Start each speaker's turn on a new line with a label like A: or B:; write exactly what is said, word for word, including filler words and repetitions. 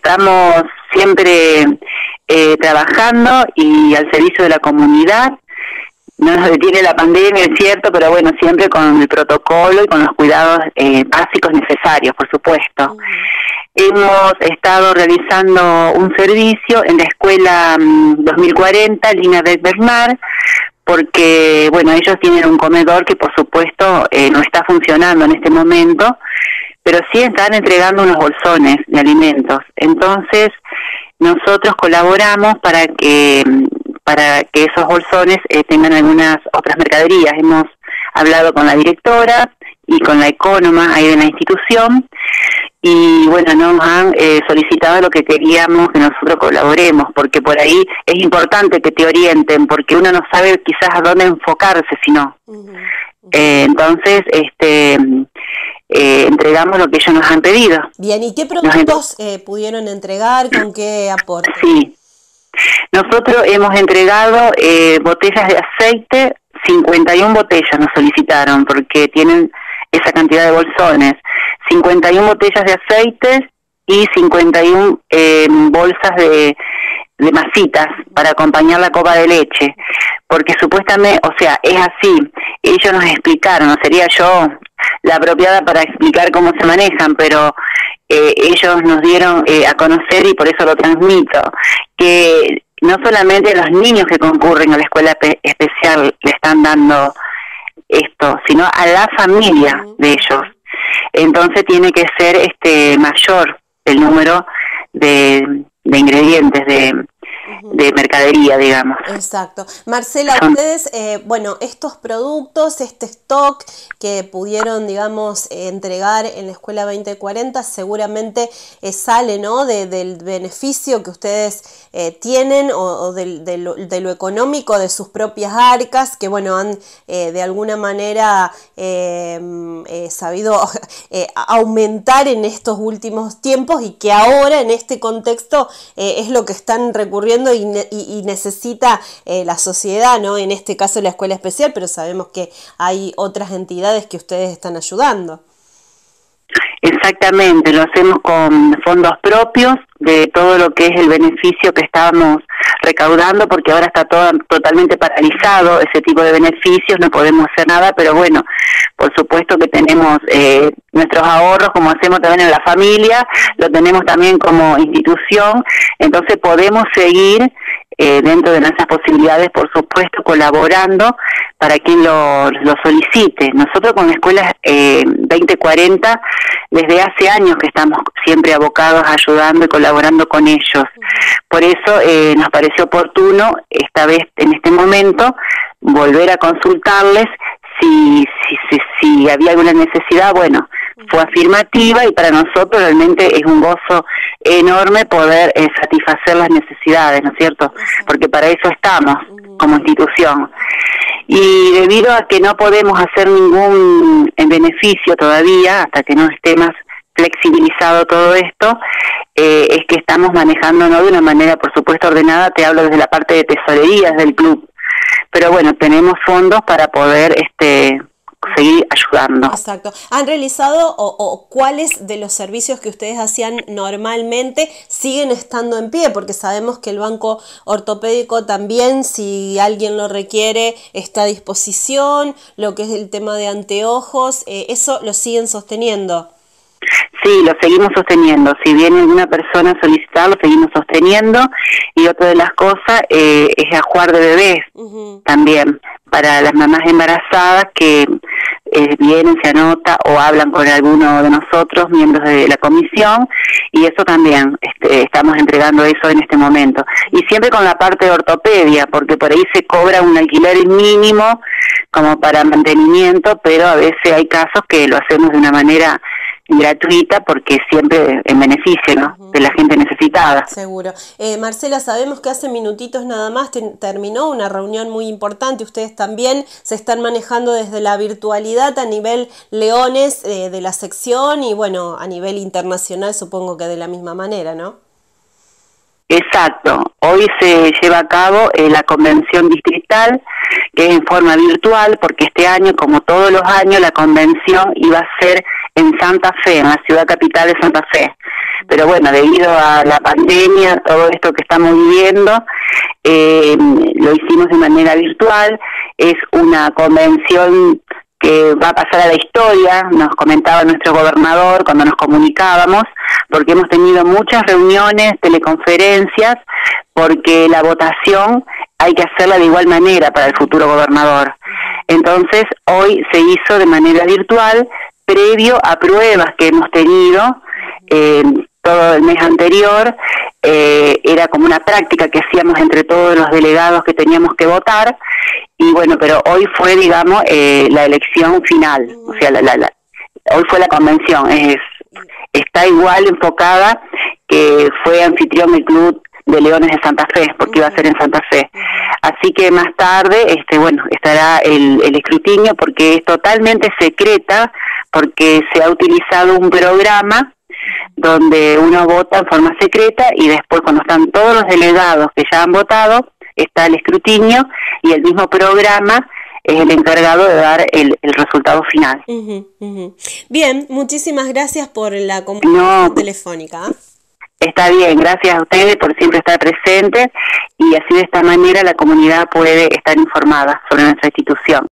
A: estamos siempre eh, trabajando y al servicio de la comunidad. No nos detiene la pandemia, es cierto, pero bueno, siempre con el protocolo y con los cuidados eh, básicos necesarios, por supuesto. Uh-huh. Hemos estado realizando un servicio en la escuela um, dos mil cuarenta, Lina Beck Bernard, porque, bueno, ellos tienen un comedor que, por supuesto, eh, no está funcionando en este momento, pero sí están entregando unos bolsones de alimentos. Entonces, nosotros colaboramos para que para que esos bolsones eh, tengan algunas otras mercaderías. Hemos hablado con la directora y con la ecónoma ahí de la institución, y bueno, nos han eh, solicitado lo que queríamos que nosotros colaboremos, porque por ahí es importante que te orienten, porque uno no sabe quizás a dónde enfocarse si no. Uh-huh. Uh-huh. Eh, entonces, este... Eh, entregamos lo que ellos nos han pedido.
B: Bien, ¿y qué productos eh, pudieron entregar? ¿Con qué aporte?
A: Sí, nosotros hemos entregado eh, botellas de aceite, cincuenta y una botellas nos solicitaron, porque tienen esa cantidad de bolsones, cincuenta y una botellas de aceite y cincuenta y una eh, bolsas de, de masitas para acompañar la copa de leche, porque supuestamente, o sea, es así, ellos nos explicaron, no sería yo la apropiada para explicar cómo se manejan, pero eh, ellos nos dieron eh, a conocer, y por eso lo transmito, que no solamente a los niños que concurren a la escuela especial le están dando esto, sino a la familia de ellos. Entonces tiene que ser este mayor el número de, de ingredientes, de de mercadería, digamos.
B: Exacto. Marcela, ustedes, eh, bueno, estos productos, este stock que pudieron, digamos, eh, entregar en la Escuela veinte cuarenta, seguramente eh, sale, ¿no?, de, del beneficio que ustedes eh, tienen o, o de, de, lo, de lo económico de sus propias arcas, que, bueno, han eh, de alguna manera eh, eh, sabido eh, aumentar en estos últimos tiempos, y que ahora, en este contexto, eh, es lo que están recurriendo Y, y, y necesita eh, la sociedad, ¿no? En este caso la escuela especial, pero sabemos que hay otras entidades que ustedes están ayudando.
A: Exactamente, lo hacemos con fondos propios de todo lo que es el beneficio que estábamos recaudando, porque ahora está todo totalmente paralizado ese tipo de beneficios, no podemos hacer nada, pero bueno, por supuesto que tenemos eh, nuestros ahorros, como hacemos también en la familia, lo tenemos también como institución, entonces podemos seguir eh, dentro de nuestras posibilidades, por supuesto, colaborando para quien lo, lo solicite. Nosotros con la Escuela eh, veinte cuarenta, desde hace años que estamos siempre abocados ayudando y colaborando con ellos. Por eso eh, nos pareció oportuno, esta vez, en este momento, volver a consultarles si, si, si, si había alguna necesidad. Bueno, fue afirmativa, y para nosotros realmente es un gozo enorme poder eh, satisfacer las necesidades, ¿no es cierto? Porque para eso estamos como institución. Y debido a que no podemos hacer ningún beneficio todavía, hasta que no esté más flexibilizado todo esto, eh, es que estamos manejándonos de una manera, por supuesto, ordenada. Te hablo desde la parte de tesorerías del club, pero bueno, tenemos fondos para poder este seguir ayudando.
B: Exacto. ¿Han realizado o, o cuáles de los servicios que ustedes hacían normalmente siguen estando en pie? Porque sabemos que el banco ortopédico también, si alguien lo requiere, está a disposición, lo que es el tema de anteojos, eh, ¿eso lo siguen sosteniendo?
A: Sí, lo seguimos sosteniendo. Si viene alguna persona a solicitar, lo seguimos sosteniendo. Y otra de las cosas eh, es ajuar de bebés, uh-huh, también, para las mamás embarazadas que eh, vienen, se anota o hablan con alguno de nosotros, miembros de la comisión, y eso también este, estamos entregando eso en este momento. Y siempre con la parte de ortopedia, porque por ahí se cobra un alquiler mínimo como para mantenimiento, pero a veces hay casos que lo hacemos de una manera gratuita, porque siempre en beneficio, ¿no?, uh-huh, de la gente necesitada.
B: Seguro. Eh, Marcela, sabemos que hace minutitos nada más te, terminó una reunión muy importante. Ustedes también se están manejando desde la virtualidad a nivel Leones eh, de la sección, y bueno, a nivel internacional supongo que de la misma manera, ¿no?
A: Exacto. Hoy se lleva a cabo eh, la convención distrital, que es en forma virtual, porque este año, como todos los años, la convención iba a ser en Santa Fe, en la ciudad capital de Santa Fe. pero bueno, debido a la pandemia, todo esto que estamos viviendo, eh, lo hicimos de manera virtual. Es una convención que va a pasar a la historia, nos comentaba nuestro gobernador cuando nos comunicábamos, porque hemos tenido muchas reuniones, teleconferencias, porque la votación hay que hacerla de igual manera para el futuro gobernador. Entonces, hoy se hizo de manera virtual, previo a pruebas que hemos tenido eh, todo el mes anterior. Eh, era como una práctica que hacíamos entre todos los delegados que teníamos que votar, y bueno, pero hoy fue, digamos, eh, la elección final, o sea, la, la, la, hoy fue la convención, es está igual enfocada que fue anfitrión del Club de Leones de Santa Fe, porque iba a ser en Santa Fe. Así que más tarde, este bueno, estará el, el escrutinio, porque es totalmente secreta, porque se ha utilizado un programa donde uno vota en forma secreta y después, cuando están todos los delegados que ya han votado, está el escrutinio, y el mismo programa es el encargado de dar el, el resultado final.
B: Uh-huh, uh-huh. Bien, muchísimas gracias por la comunicación no, telefónica.
A: Está bien, gracias a ustedes por siempre estar presentes, y así de esta manera la comunidad puede estar informada sobre nuestra institución.